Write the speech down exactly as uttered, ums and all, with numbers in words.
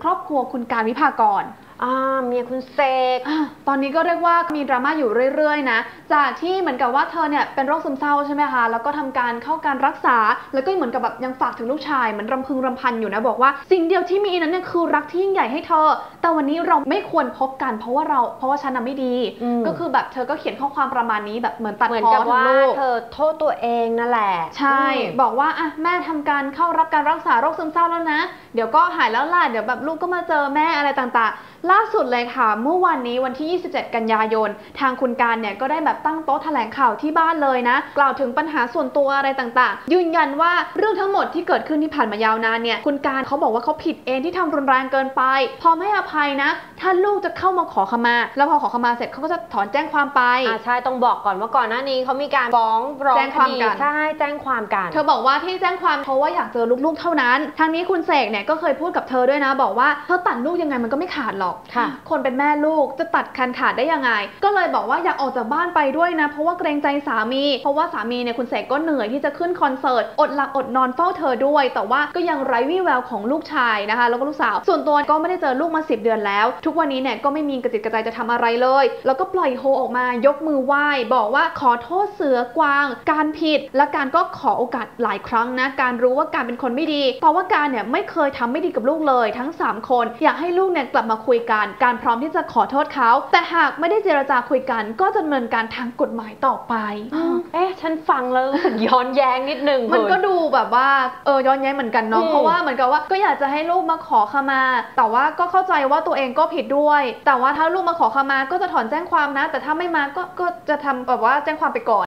ครอบครัวคุณการวิภากรอ่าเมียคุณเสกตอนนี้ก็เรียกว่ามีดราม่าอยู่เรื่อยๆนะจากที่เหมือนกับว่าเธอเนี่ยเป็นโรคซึมเศร้าใช่ไหมคะแล้วก็ทำการเข้าการรักษาแล้วก็เหมือนกับแบบยังฝากถึงลูกชายเหมือนรำพึงรำพันอยู่นะบอกว่าสิ่งเดียวที่มีนั้นเนี่ยคือรักที่ยิ่งใหญ่ให้เธอแต่วันนี้เราไม่ควรพบกันเพราะว่าเราเพราะว่าฉันน่ะไม่ดีก็คือแบบเธอก็เขียนข้อความประมาณนี้แบบเหมือนตัดพ้อทั้งลูกเธอโทษตัวเองนั่นแหละใช่บอกว่าอ่ะแม่ทำการเข้ารับการรักษาโรคซึมเศร้าแล้วนะเดี๋ยวก็หายแล้วล่ะเดี๋ยวแบบลูกก็มาเจอแม่อะไรต่างๆล่าสุดเลยค่ะเมื่อวันนี้วันที่ยี่สิบเจ็ดกันยายนทางคุณการเนี่ยก็ได้แบบตั้งโต๊ะแถลงข่าวที่บ้านเลยนะกล่าวถึงปัญหาส่วนตัวอะไรต่างๆยืนยันว่าเรื่องทั้งหมดที่เกิดขึ้นที่ผ่านมายาวนานเนี่ยคุณการเขาบอกว่าเขาผิดเองที่ทำรุนแรงเกินไปพร้อมให้อภัยนะถ้าลูกจะเข้ามาขอขมาแล้วพอขอขมาเสร็จเขาก็จะถอนแจ้งความไปอ่าใช่ต้องบอกก่อนว่าก่อนหน้านี้เขามีการฟ้องร้องคดีใช่แจ้งความกันเธอบอกว่าที่แจ้งความเพราะว่าอยากเจอลูกๆเท่านั้นทางนี้คุณเสกเนี่ยก็เคยพูดกับเธอด้วยนะบอกว่าเธอตัดลูกยังไงมันก็ไม่ขาดหรอกคนเป็นแม่ลูกจะตัดคันขาดได้ยังไงก็เลยบอกว่าอยากออกจากบ้านไปด้วยนะเพราะว่าเกรงใจสามีเพราะว่าสามีเนี่ยคุณเสกก็เหนื่อยที่จะขึ้นคอนเสิร์ตอดหลับอดนอนเฝ้าเธอด้วยแต่ว่าก็ยังไร้วี่แววของลูกชายนะคะแล้วก็ลูกสาวส่วนตัวก็ไม่ได้เจอลูกมาสิบเดือนแล้วทุกวันนี้เนี่ยก็ไม่มีกระติดกระใจจะทำอะไรเลยแล้วก็ปล่อยโฮออกมายกมือไหว้บอกว่าขอโทษเสือกวางการผิดและการก็ขอโอกาสหลายครั้งนะการรู้ว่าการเป็นคนไม่ดีเพราะว่าการเนี่ยไม่เคยทำไม่ดีกับลูกเลยทั้งสามคนอยากให้ลูกเนี่ยกลับมาคุยกันการพร้อมที่จะขอโทษเขาแต่หากไม่ได้เจรจาคุยกันก็จะดำเนินการทางกฎหมายต่อไปเอ๊ะฉันฟังแล้วย้อนแย้งนิดนึงมันก็ดูแบบว่าเออย้อนแย้งเหมือนกันเนาะเพราะว่าเหมือนกับว่าก็อยากจะให้ลูกมาขอขมาแต่ว่าก็เข้าใจว่าตัวเองก็ผิดด้วยแต่ว่าถ้าลูกมาขอขมาก็จะถอนแจ้งความนะแต่ถ้าไม่มาก็ก็จะทำแบบว่าแจ้งความไปก่อน